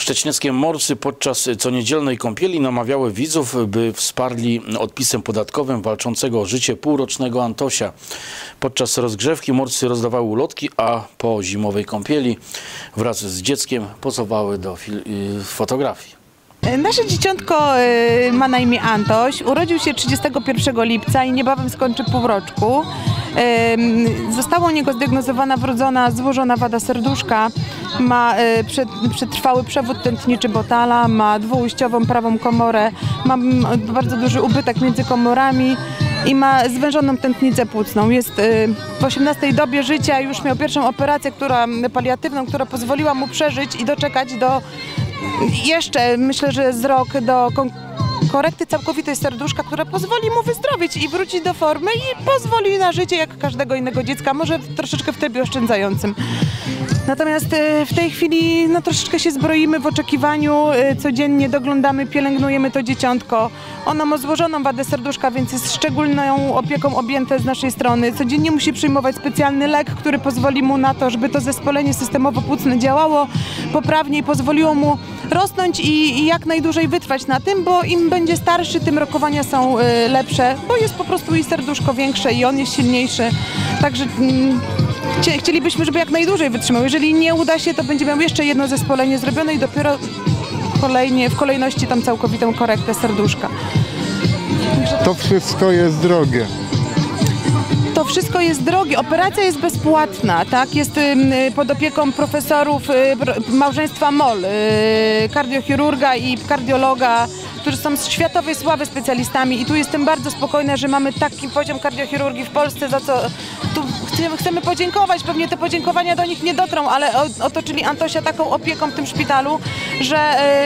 Szczecińskie morsy podczas coniedzielnej kąpieli namawiały widzów, by wsparli odpisem podatkowym walczącego o życie półrocznego Antosia. Podczas rozgrzewki morsy rozdawały ulotki, a po zimowej kąpieli wraz z dzieckiem pozowały do fotografii. Nasze dzieciątko ma na imię Antoś, urodził się 31 lipca i niebawem skończy półroczku. Została u niego zdiagnozowana wrodzona złożona wada serduszka, ma przetrwały przewód tętniczy Botala, ma dwuujściową prawą komorę, ma bardzo duży ubytek między komorami i ma zwężoną tętnicę płucną. Jest w 18 dobie życia, już miał pierwszą operację paliatywną, która pozwoliła mu przeżyć i doczekać do jeszcze, myślę, że z rok do korekty całkowitej serduszka, która pozwoli mu wyzdrowieć i wrócić do formy i pozwoli na życie jak każdego innego dziecka, może troszeczkę w trybie oszczędzającym. Natomiast w tej chwili troszeczkę się zbroimy w oczekiwaniu, codziennie doglądamy, pielęgnujemy to dzieciątko. Ono ma złożoną wadę serduszka, więc jest szczególną opieką objęte z naszej strony. Codziennie musi przyjmować specjalny lek, który pozwoli mu na to, żeby to zespolenie systemowo-płucne działało poprawnie i pozwoliło mu rosnąć i jak najdłużej wytrwać na tym, bo im będzie starszy, tym rokowania są lepsze, bo jest po prostu i serduszko większe i on jest silniejszy. Także chcielibyśmy, żeby jak najdłużej wytrzymał. Jeżeli nie uda się, to będzie miał jeszcze jedno zespolenie zrobione i dopiero w kolejności tą całkowitą korektę serduszka. To wszystko jest drogie. To wszystko jest drogie. Operacja jest bezpłatna, tak? Jest pod opieką profesorów małżeństwa MOL, kardiochirurga i kardiologa, którzy są z światowej sławy specjalistami i tu jestem bardzo spokojna, że mamy taki poziom kardiochirurgii w Polsce, za co tu chcemy podziękować. Pewnie te podziękowania do nich nie dotrą, ale otoczyli Antosia taką opieką w tym szpitalu, że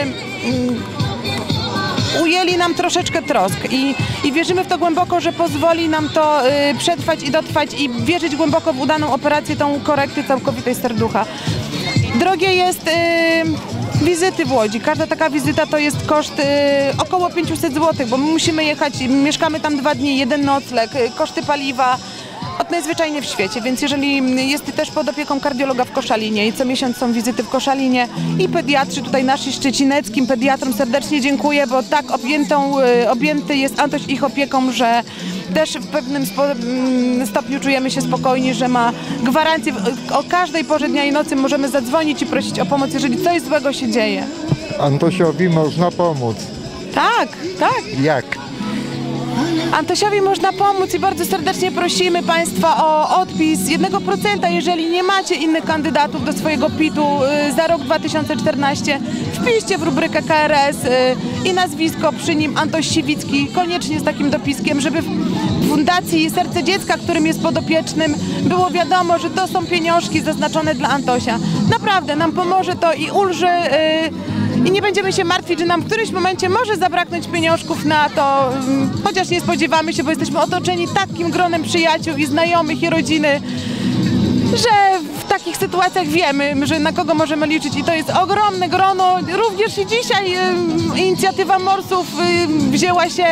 ujęli nam troszeczkę trosk i wierzymy w to głęboko, że pozwoli nam to przetrwać i dotrwać i wierzyć głęboko w udaną operację, tą korektę całkowitej serducha. Drogie jest wizyty w Łodzi. Każda taka wizyta to jest koszt około 500 zł, bo my musimy jechać, mieszkamy tam 2 dni, jeden nocleg, koszty paliwa. Od najzwyczajniej w świecie, więc jeżeli jest też pod opieką kardiologa w Koszalinie i co miesiąc są wizyty w Koszalinie i pediatrzy, tutaj nasi szczecineckim pediatrom serdecznie dziękuję, bo tak objęty jest Antoś ich opieką, że też w pewnym stopniu czujemy się spokojni, że ma gwarancję, o każdej porze dnia i nocy możemy zadzwonić i prosić o pomoc, jeżeli coś złego się dzieje. Antosiowi można pomóc. Tak, tak. Jak? Antosiowi można pomóc i bardzo serdecznie prosimy Państwa o odpis 1%, jeżeli nie macie innych kandydatów do swojego PIT-u za rok 2014. Wpiszcie w rubrykę KRS i nazwisko przy nim Antoś Siwicki, koniecznie z takim dopiskiem, żeby w Fundacji Serce Dziecka, którym jest podopiecznym, było wiadomo, że to są pieniążki zaznaczone dla Antosia. Naprawdę nam pomoże to i ulży i nie będziemy się martwić, że nam w którymś momencie może zabraknąć pieniążków na to, chociaż nie spodziewamy się, bo jesteśmy otoczeni takim gronem przyjaciół i znajomych i rodziny, że w takich sytuacjach wiemy, że na kogo możemy liczyć i to jest ogromne grono. Również i dzisiaj inicjatywa morsów wzięła się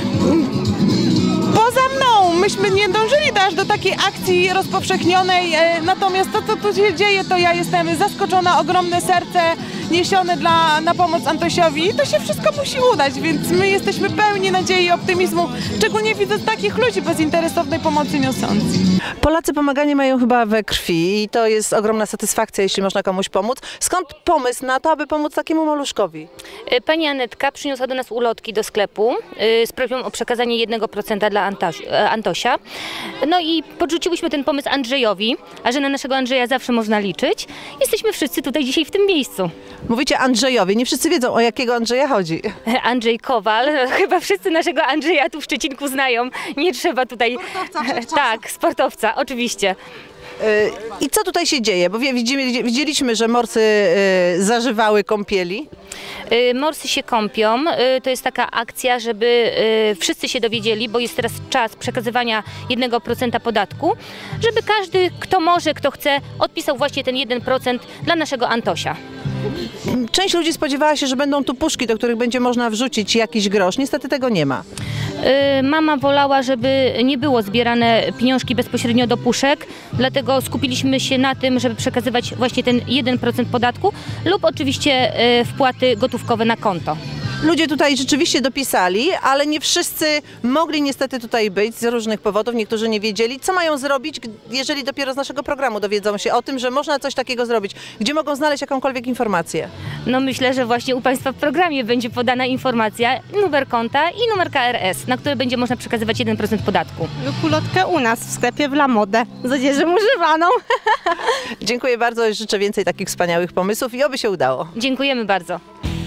poza mną. Myśmy nie dążyli aż do takiej akcji rozpowszechnionej, natomiast to, co tu się dzieje, to ja jestem zaskoczona, ogromne serce niesione na pomoc Antosiowi i to się wszystko musi udać, więc my jesteśmy pełni nadziei i optymizmu, szczególnie widząc takich ludzi bezinteresownej pomocy niosących. Polacy pomaganie mają chyba we krwi i to jest ogromna satysfakcja, jeśli można komuś pomóc. Skąd pomysł na to, aby pomóc takiemu maluszkowi? Pani Anetka przyniosła do nas ulotki do sklepu z prośbą o przekazanie 1% dla Antosia. No i podrzuciłyśmy ten pomysł Andrzejowi, a że na naszego Andrzeja zawsze można liczyć. Jesteśmy wszyscy tutaj dzisiaj w tym miejscu. Mówicie Andrzejowi, nie wszyscy wiedzą, o jakiego Andrzeja chodzi. Andrzej Kowal, chyba wszyscy naszego Andrzeja tu w Szczecinku znają. Nie trzeba tutaj... Tak, sportowca, oczywiście. I co tutaj się dzieje? Bo widzieliśmy, że morsy zażywały kąpieli. Morsy się kąpią. To jest taka akcja, żeby wszyscy się dowiedzieli, bo jest teraz czas przekazywania 1% podatku, żeby każdy, kto może, kto chce, odpisał właśnie ten 1% dla naszego Antosia. Część ludzi spodziewała się, że będą tu puszki, do których będzie można wrzucić jakiś grosz. Niestety tego nie ma. Mama wolała, żeby nie było zbierane pieniążki bezpośrednio do puszek, dlatego skupiliśmy się na tym, żeby przekazywać właśnie ten 1% podatku lub oczywiście wpłaty gotówkowe na konto. Ludzie tutaj rzeczywiście dopisali, ale nie wszyscy mogli niestety tutaj być z różnych powodów. Niektórzy nie wiedzieli, co mają zrobić, jeżeli dopiero z naszego programu dowiedzą się o tym, że można coś takiego zrobić. Gdzie mogą znaleźć jakąkolwiek informację? No myślę, że właśnie u Państwa w programie będzie podana informacja, numer konta i numer KRS, na który będzie można przekazywać 1% podatku. Lub ulotkę u nas w sklepie w La Mode z odzieżą używaną. Dziękuję bardzo, życzę więcej takich wspaniałych pomysłów i oby się udało. Dziękujemy bardzo.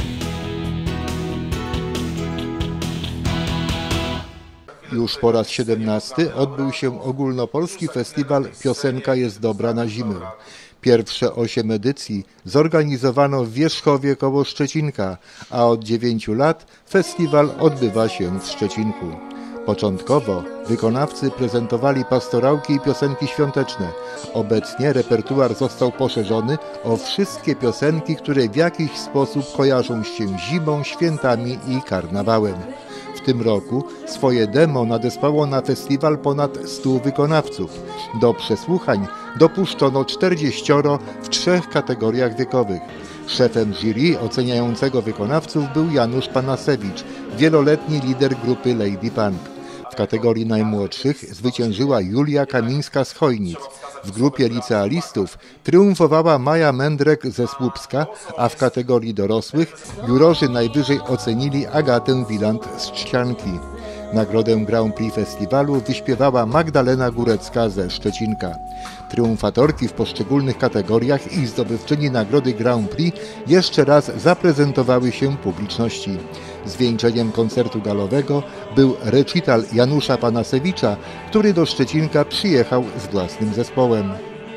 Już po raz 17 odbył się ogólnopolski festiwal Piosenka jest dobra na zimę. Pierwsze 8 edycji zorganizowano w Wierzchowie koło Szczecinka, a od 9 lat festiwal odbywa się w Szczecinku. Początkowo wykonawcy prezentowali pastorałki i piosenki świąteczne. Obecnie repertuar został poszerzony o wszystkie piosenki, które w jakiś sposób kojarzą się zimą, świętami i karnawałem. W tym roku swoje demo nadesłało na festiwal ponad 100 wykonawców. Do przesłuchań dopuszczono 40 w 3 kategoriach wiekowych. Szefem jury oceniającego wykonawców był Janusz Panasewicz, wieloletni lider grupy Lady Punk. W kategorii najmłodszych zwyciężyła Julia Kamińska z Chojnic. W grupie licealistów triumfowała Maja Mędrek ze Słupska, a w kategorii dorosłych jurorzy najwyżej ocenili Agatę Wiland z Trzcianki. Nagrodę Grand Prix Festiwalu wyśpiewała Magdalena Górecka ze Szczecinka. Triumfatorki w poszczególnych kategoriach i zdobywczyni nagrody Grand Prix jeszcze raz zaprezentowały się publiczności. Zwieńczeniem koncertu galowego był recital Janusza Panasewicza, który do Szczecinka przyjechał z własnym zespołem.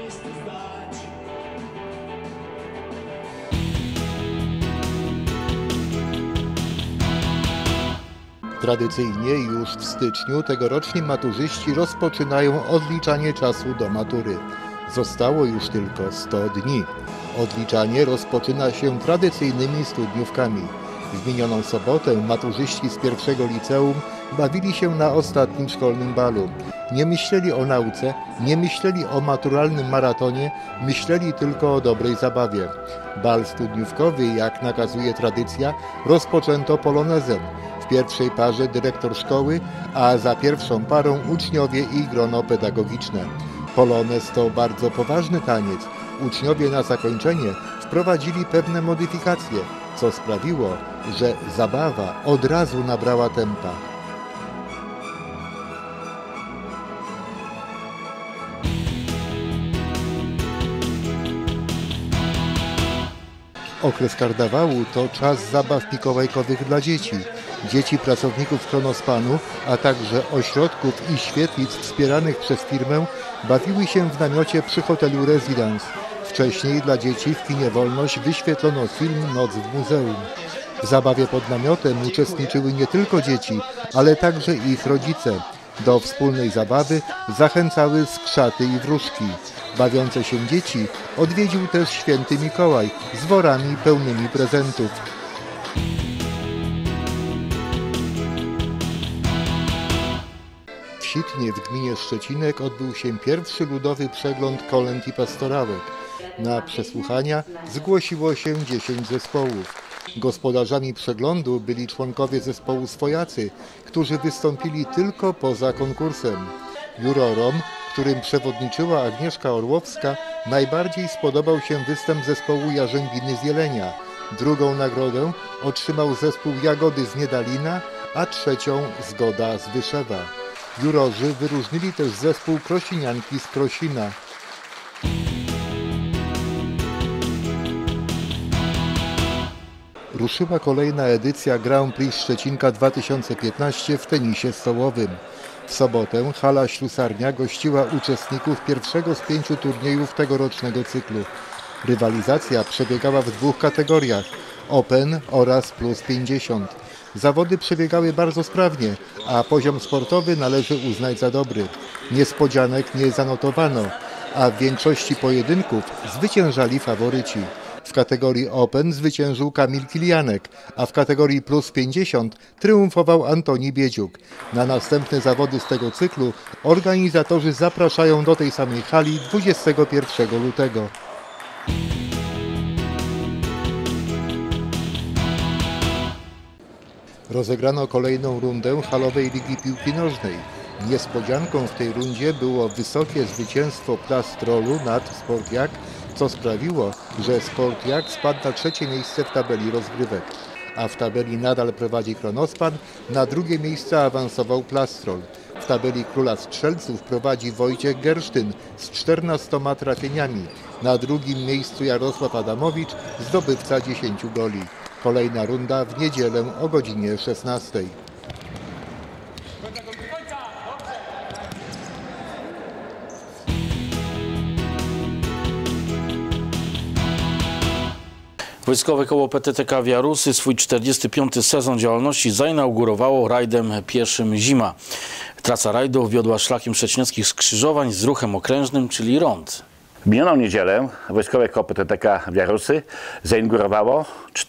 Tradycyjnie już w styczniu tegoroczni maturzyści rozpoczynają odliczanie czasu do matury. Zostało już tylko 100 dni. Odliczanie rozpoczyna się tradycyjnymi studniówkami. W minioną sobotę maturzyści z pierwszego liceum bawili się na ostatnim szkolnym balu. Nie myśleli o nauce, nie myśleli o maturalnym maratonie, myśleli tylko o dobrej zabawie. Bal studniówkowy, jak nakazuje tradycja, rozpoczęto polonezem. W pierwszej parze dyrektor szkoły, a za pierwszą parą uczniowie i grono pedagogiczne. Polonez to bardzo poważny taniec. Uczniowie na zakończenie wprowadzili pewne modyfikacje, co sprawiło, że zabawa od razu nabrała tempa. Okres karnawału to czas zabaw mikołajkowych dla dzieci. Dzieci pracowników Kronospanu, a także ośrodków i świetlic wspieranych przez firmę bawiły się w namiocie przy hotelu Residence. Wcześniej dla dzieci w kinie Wolność wyświetlono film Noc w muzeum. W zabawie pod namiotem uczestniczyły nie tylko dzieci, ale także ich rodzice. Do wspólnej zabawy zachęcały skrzaty i wróżki. Bawiące się dzieci odwiedził też święty Mikołaj z worami pełnymi prezentów. W Sitnie w gminie Szczecinek odbył się pierwszy ludowy przegląd kolęd i pastorałek. Na przesłuchania zgłosiło się 10 zespołów. Gospodarzami przeglądu byli członkowie zespołu Swojacy, którzy wystąpili tylko poza konkursem. Jurorom, którym przewodniczyła Agnieszka Orłowska, najbardziej spodobał się występ zespołu Jarzębiny z Jelenia. Drugą nagrodę otrzymał zespół Jagody z Niedalina, a trzecią Zgoda z Wyszewa. Jurorzy wyróżnili też zespół Krosinianki z Krosina. Ruszyła kolejna edycja Grand Prix Szczecinka 2015 w tenisie stołowym. W sobotę hala Ślusarnia gościła uczestników pierwszego z 5 turniejów tegorocznego cyklu. Rywalizacja przebiegała w 2 kategoriach – Open oraz plus 50. Zawody przebiegały bardzo sprawnie, a poziom sportowy należy uznać za dobry. Niespodzianek nie zanotowano, a w większości pojedynków zwyciężali faworyci. W kategorii Open zwyciężył Kamil Kilianek, a w kategorii plus 50 triumfował Antoni Biedziuk. Na następne zawody z tego cyklu organizatorzy zapraszają do tej samej hali 21 lutego. Rozegrano kolejną rundę halowej Ligi Piłki Nożnej. Niespodzianką w tej rundzie było wysokie zwycięstwo Plastrolu nad Sportiak, co sprawiło, że Sportiak spadł na trzecie miejsce w tabeli rozgrywek. A w tabeli nadal prowadzi Kronospan, na drugie miejsce awansował Plastrol. W tabeli Króla Strzelców prowadzi Wojciech Gersztyn z 14 trafieniami. Na drugim miejscu Jarosław Adamowicz, zdobywca 10 goli. Kolejna runda w niedzielę o godzinie 16. Wojskowe koło PTTK w Jarusy swój 45. sezon działalności zainaugurowało rajdem pieszym Zima. Trasa rajdu wiodła szlakiem szczecineckich skrzyżowań z ruchem okrężnym, czyli rond. W minioną niedzielę Wojskowe koło PTTK w Jarusy zainaugurowało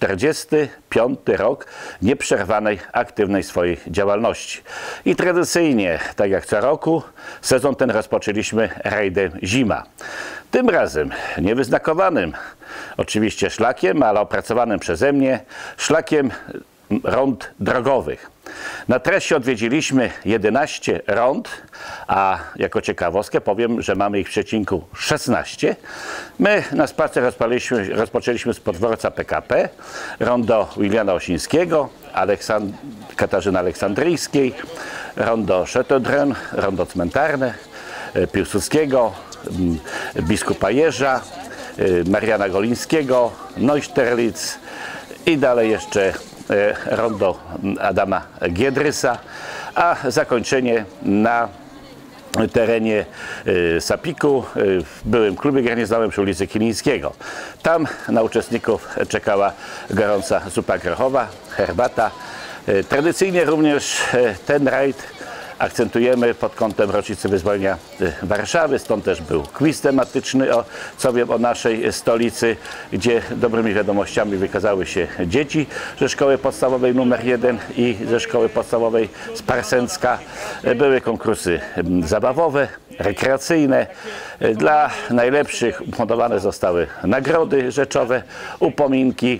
45. rok nieprzerwanej, aktywnej swojej działalności. I tradycyjnie, tak jak co roku, sezon ten rozpoczęliśmy rajdem Zima. Tym razem niewyznakowanym oczywiście szlakiem, ale opracowanym przeze mnie szlakiem rond drogowych. Na trasie odwiedziliśmy 11 rond, a jako ciekawostkę powiem, że mamy ich w przecinku 16. My na spacer rozpoczęliśmy z podworca PKP, rondo Williana Osińskiego, Katarzyny Aleksandryjskiej, rondo Chateaudren, rondo cmentarne, Piłsudskiego, biskupa Jerza, Mariana Golińskiego, Neusterlitz i dalej jeszcze rondo Adama Giedrysa, a zakończenie na terenie Sapiku w byłym klubie garnizonowym przy ulicy Kilińskiego. Tam na uczestników czekała gorąca zupa grochowa, herbata. Tradycyjnie również ten rajd akcentujemy pod kątem rocznicy wyzwolenia Warszawy, stąd też był quiz tematyczny co wiem o naszej stolicy, gdzie dobrymi wiadomościami wykazały się dzieci ze szkoły podstawowej nr 1 i ze szkoły podstawowej z Parsęcka. Były konkursy zabawowe, rekreacyjne. Dla najlepszych ufundowane zostały nagrody rzeczowe, upominki.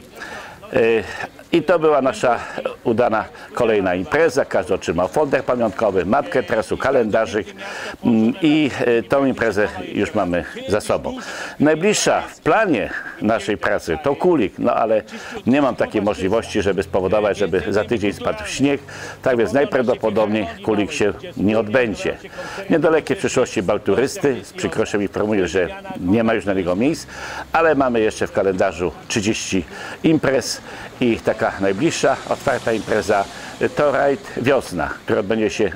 I to była nasza udana kolejna impreza. Każdy otrzymał folder pamiątkowy, mapkę trasu, kalendarzyk i tą imprezę już mamy za sobą. Najbliższa w planie naszej pracy to Kulik, no ale nie mam takiej możliwości, żeby spowodować, żeby za tydzień spadł śnieg. Tak więc najprawdopodobniej Kulik się nie odbędzie. W niedalekiej przyszłości bal turysty. Z przykrością informuję, że nie ma już na niego miejsc, ale mamy jeszcze w kalendarzu 30 imprez i taka najbliższa otwarta impreza to rajd Wiosna, który odbędzie się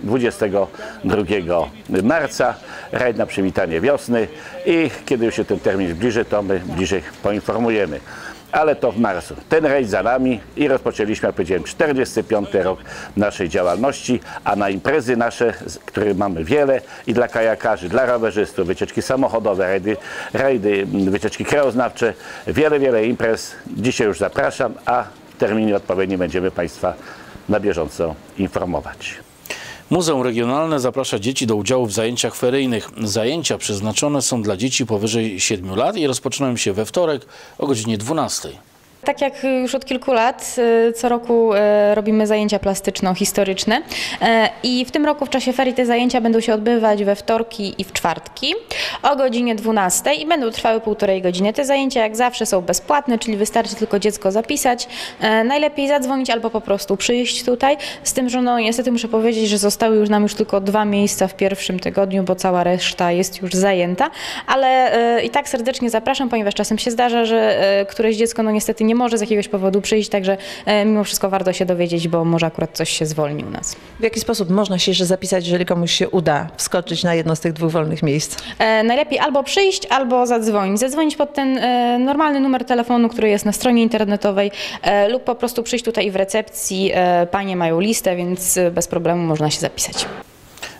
22 marca. Rajd na przywitanie wiosny i kiedy już się ten termin zbliży, to my bliżej poinformujemy. Ale to w marcu. Ten rajd za nami i rozpoczęliśmy, jak powiedziałem, 45. rok naszej działalności, a na imprezy nasze, które mamy wiele i dla kajakarzy, dla rowerzystów, wycieczki samochodowe, rajdy, wycieczki krajoznawcze, wiele imprez. Dzisiaj już zapraszam, a w terminie odpowiednim będziemy Państwa na bieżąco informować. Muzeum Regionalne zaprasza dzieci do udziału w zajęciach feryjnych. Zajęcia przeznaczone są dla dzieci powyżej 7 lat i rozpoczynają się we wtorek o godzinie 12. Tak jak już od kilku lat, co roku robimy zajęcia plastyczno-historyczne i w tym roku w czasie ferii te zajęcia będą się odbywać we wtorki i w czwartki o godzinie 12 i będą trwały 1,5 godziny. Te zajęcia jak zawsze są bezpłatne, czyli wystarczy tylko dziecko zapisać, najlepiej zadzwonić albo po prostu przyjść tutaj, z tym, że no niestety muszę powiedzieć, że zostały już nam tylko 2 miejsca w pierwszym tygodniu, bo cała reszta jest już zajęta, ale i tak serdecznie zapraszam, ponieważ czasem się zdarza, że któreś dziecko no niestety nie może z jakiegoś powodu przyjść, także mimo wszystko warto się dowiedzieć, bo może akurat coś się zwolni u nas. W jaki sposób można się jeszcze zapisać, jeżeli komuś się uda wskoczyć na jedno z tych 2 wolnych miejsc? Najlepiej albo przyjść, albo zadzwonić. Zadzwonić pod ten normalny numer telefonu, który jest na stronie internetowej lub po prostu przyjść tutaj w recepcji. Panie mają listę, więc bez problemu można się zapisać.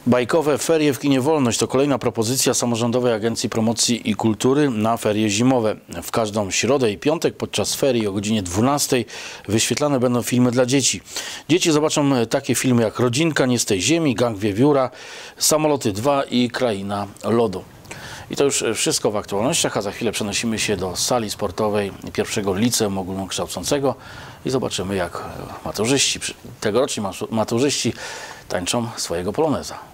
Bajkowe ferie w kinie Wolność to kolejna propozycja Samorządowej Agencji Promocji i Kultury na ferie zimowe. W każdą środę i piątek podczas ferii o godzinie 12 wyświetlane będą filmy dla dzieci. Dzieci zobaczą takie filmy jak Rodzinka nie z tej ziemi, Gang Wiewióra, Samoloty 2 i Kraina Lodu. I to już wszystko w aktualnościach, a za chwilę przenosimy się do sali sportowej pierwszego liceum ogólnokształcącego i zobaczymy, jak maturzyści, tegoroczni maturzyści tańczą swojego poloneza.